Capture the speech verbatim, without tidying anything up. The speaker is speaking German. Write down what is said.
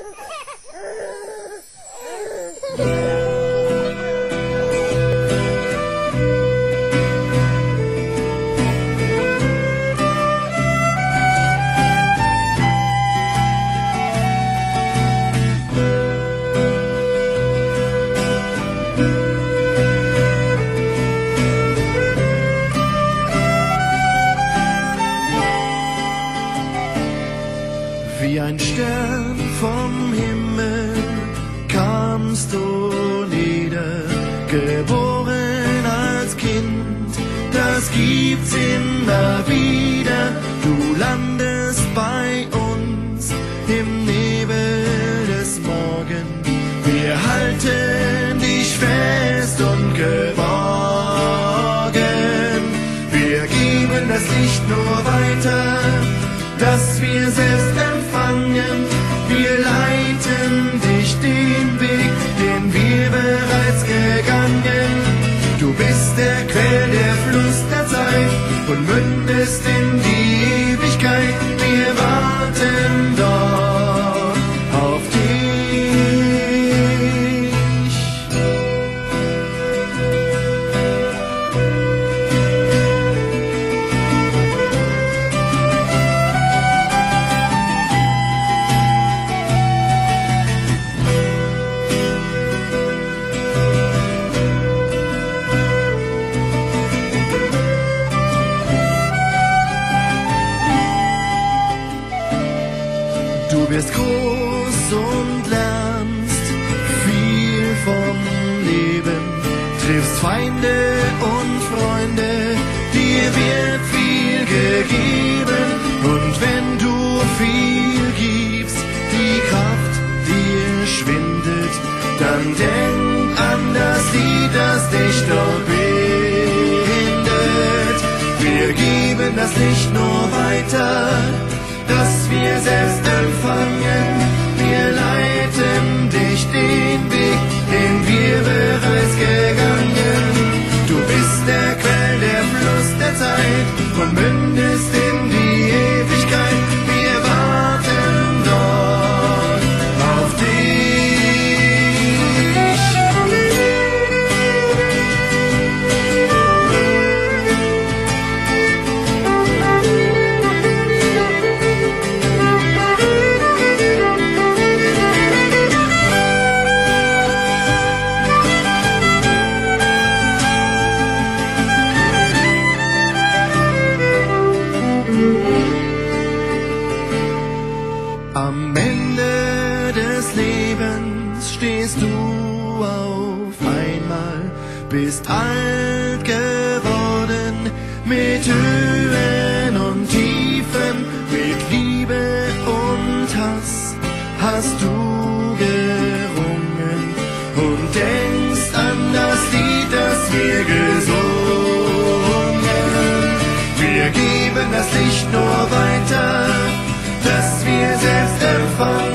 Wie ein Stern vom Himmel kamst du nieder, geboren als Kind, das gibt's immer wieder. Du landest bei uns im Nebel des Morgens, wir halten dich fest und geborgen. Wir geben das Licht nur weiter, das wir selbst empfangen. Wir leiten dich den Weg, den wir bereits gegangen. Du bist der Quell, der Fluss der Zeit und mündest in die Ewigkeit. Wir warten dort auf dich. Du wirst groß und lernst viel vom Leben, triffst Feinde und Freunde, dir wird viel gegeben. Und wenn du viel gibst, die Kraft dir schwindet, dann denk an das Lied, das dich dort bindet. Wir geben das Licht nur weiter, das wir selbst empfangen. Wir leiten dich den Weg, den wir bereits gegangen. Du bist der Quell, der Fluss der Zeit und mündest in die Ewigkeit. Wir warten dort auf dich. Am Ende des Lebens stehst du auf einmal, bist alt geworden, mit Höhen und Tiefen, mit Liebe und Hass hast du gerungen und denkst an das Lied, das wir gesungen. Wir geben das Licht nur weiter, das wir selbst empfangen.